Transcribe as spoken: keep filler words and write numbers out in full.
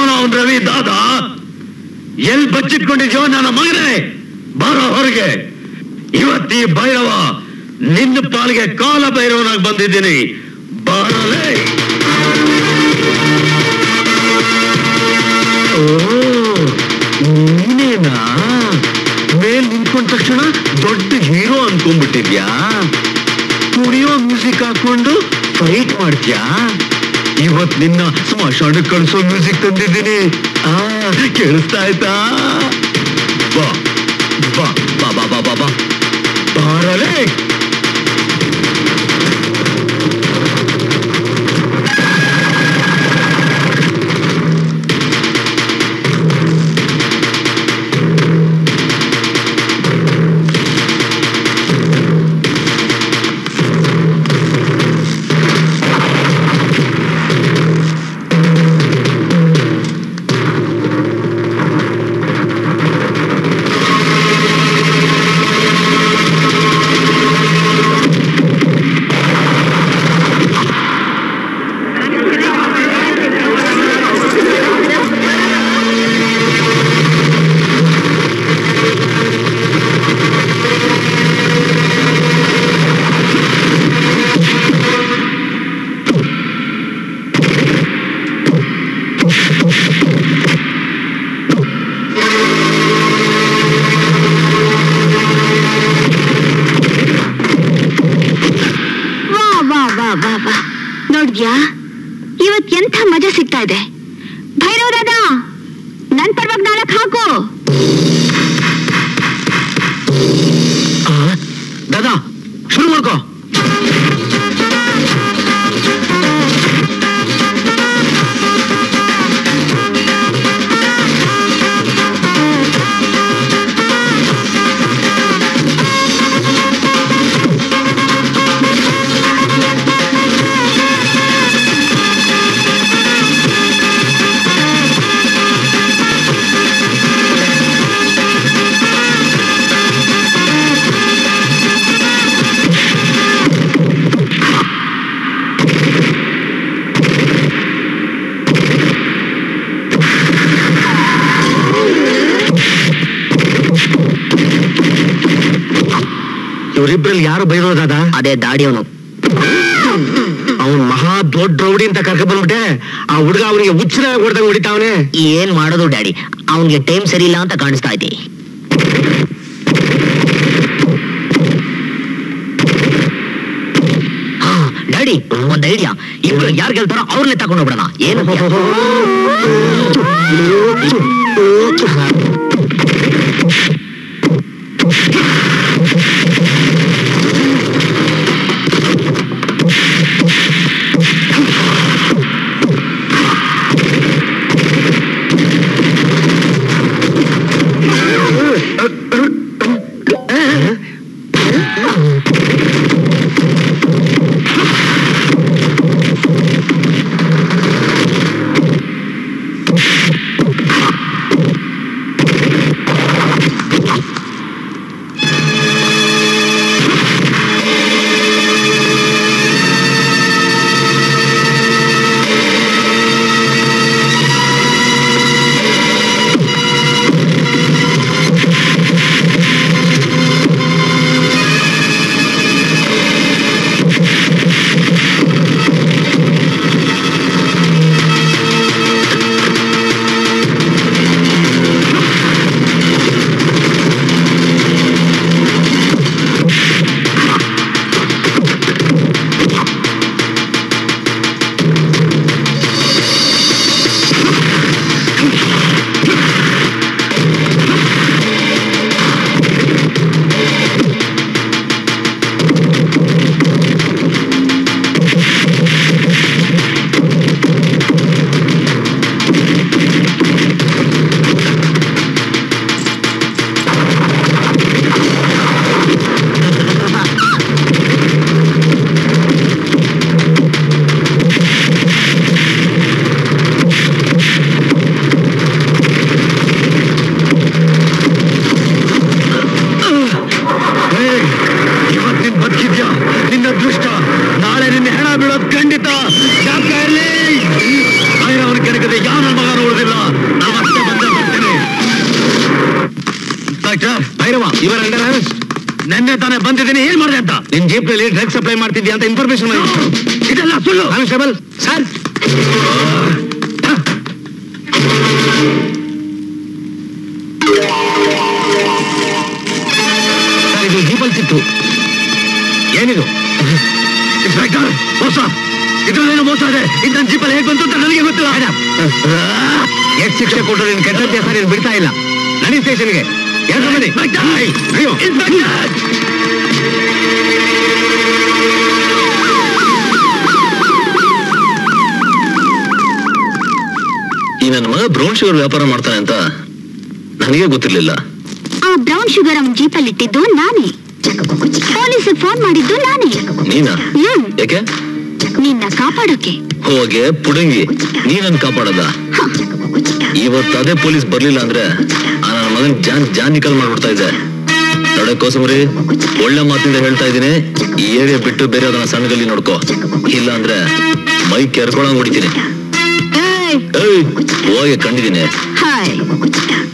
ಯಾವನ ಅವನ್ ರವಿ ದಾದ ಎಲ್ ಬಚ್ಚಿಟ್ಕೊಂಡಿದ್ಯೋ ನನ್ನ ಮಗನೇ ಬಾರೋ ಹೊರಗೆ. ಇವತ್ತಿ ಭೈರವ ನಿನ್ನ ಪಾಲಿಗೆ ಕಾಲ ಭೈರವನಾಗಿ ಬಂದಿದ್ದೀನಿ. ಬಾರಲೇ. ಓ ನೀನೇನಾ ಮೇಲ್ ನಿಂತ್ಕೊಂಡ ತಕ್ಷಣ ದೊಡ್ಡ ಹೀರೋ ಅನ್ಕೊಂಡ್ಬಿಟ್ಟಿದ್ಯಾ? ಕುಡಿಯೋ ಮ್ಯೂಸಿಕ್ ಹಾಕೊಂಡು ಫೈಟ್ ಮಾಡ್ತೀಯಾ? ಇವತ್ ನಿನ್ನ ಸ್ಮಶಾನಕ್ಕೆ ಕಳಿಸೋ ಮ್ಯೂಸಿಕ್ ತಂದಿದ್ದೀನಿ. ಆ ಕೇಳಿಸ್ತಾ ಆಯ್ತಾ? ಬಾ ಬಾ ಬಾ ಬಾ ಬಾ ಬಾ ಬಾ ಬಾರಲೇ. ಇವತ್ ಎಂಥ ಮಜಾ ಸಿಗ್ತಾ ಇದೆ. ಭೈರವ್ ದಾದ ನನ್ ಪರವಾಗಿ ನಾಲ್ಕು ಹಾಕು. ದಾದಾ ಶುರು ಮಾಡ್ಕೋ. ಇವರಿಬ್ರಲ್ಲಿ ಯಾರು ಬೈರೋದಾದ? ಅದೇ ದಾಡಿಯವನು. ಅವನ್ ಮಹಾ ದೊಡ್ಡ ರೌಡಿ ಅಂತ ಕರ್ಕ ಬಂದ್ಬಿಟ್ಟೆ. ಆ ಹುಡುಗ ಅವನಿಗೆ ಹುಚ್ಚರ ಹೊಡೆದಂಗ್ ಹೊಡಿತಾವನೆ. ಏನ್ ಮಾಡೋದು ಡ್ಯಾಡಿ, ಅವನ್ಗೆ ಟೈಮ್ ಸರಿ ಇಲ್ಲ ಅಂತ ಕಾಣಿಸ್ತಾ ಐತಿ. ಡ್ಯಾಡಿ ಒಂದ್ ಐಡಿಯಾ, ಇಬ್ರು ಯಾರು ಗೆಲ್ತಾರೋ ಅವ್ರನ್ನೇ ತಗೊಂಡು ಹೋಗ್ಬಿಡೋಣ. ಏನು ತಾನೇ ಬಂದಿದ್ದೀನಿ, ಏನ್ ಮಾಡಿದೆ ಅಂತ? ನಿನ್ ಜೀಪ್ ನಲ್ಲಿ ಡ್ರಗ್ ಸಪ್ಲೈ ಮಾಡ್ತಿದ್ಯಾ ಅಂತ ಇನ್ಫಾರ್ಮೇಶನ್ ಇದೆಲ್ಲ ಸುಳ್ಳು. ಕಾನ್ಸ್ಟೇಬಲ್ ಸರ್, ಇದು ಜೀಪಲ್ ಸಿಕ್ತು. ಏನಿದು? ಇನ್ಸ್ಪೆಕ್ಟರ್, ಮೋಸ, ಇದ್ರಲ್ಲೇನೋ ಮೋಸ ಇದೆ. ಇದು ನನ್ನ ಜೀಪಲ್ಲಿ ಹೇಗೆ ಬಂತು ಅಂತ ನನಗೆ ಗೊತ್ತಿಲ್ಲ. ಎಷ್ಟು ಶಿಕ್ಷೆ ಕೊಟ್ಟರು ನಿನ್ ಕೆಟ್ಟದ್ದೇ ಸರ್, ನೀನು ಬಿಡ್ತಾ ಇಲ್ಲ. ನಡಿ ಸ್ಟೇಷನ್ಗೆ. ಎರಡು ಮನೆ ಈ ನನ್ನ ಮಗ ಬ್ರೌನ್ ಶುಗರ್ ವ್ಯಾಪಾರ ಮಾಡ್ತಾನೆ ಅಂತ ನನಗೆ ಗೊತ್ತಿರ್ಲಿಲ್ಲ. ಆ ಬ್ರೌನ್ ಶುಗರ್ ಅವನ್ ಜೀಪಲ್ಲಿ ಇಟ್ಟಿದ್ದು ನಾನೇ. ಪೊಲೀಸ್ ಫೋನ್ ಮಾಡಿದ್ದು ನಾನೇ. ನೀನಾ? ಯಾಕೆ? ನಿನ್ನ ಕಾಪಾಡೋಕೆ. ಹೋಗೆ ಪುಡಂಗಿ, ನೀನನ್ ಕಾಪಾಡದ? ಇವತ್ತು ಅದೇ ಪೊಲೀಸ್ ಬರ್ಲಿಲ್ಲ ಅಂದ್ರೆ ಆ ನನ್ನ ಮಗನ್ ಜಾನ್ ಜಾನ್ ನಿಕಲ್ ಮಾಡ್ಬಿಡ್ತಾ ಇದ್ದೆ. ನೋಡ ಕೋಸಮರಿ, ಒಳ್ಳೆ ಮಾತಿಂದ ಹೇಳ್ತಾ ಇದ್ದೀನಿ, ಈ ಏರಿಯಾ ಬಿಟ್ಟು ಬೇರೆ ಅದನ್ನ ಸಣ್ಣಗಲ್ಲಿ ನೋಡ್ಕೋ. ಇಲ್ಲ ಅಂದ್ರೆ ಮೈ ಕೆರ್ಕೊಳಂಗ್ ಹೊಡಿತೀನಿ. ಹೋಗಿ ಕಂಡಿದ್ದೀನಿ.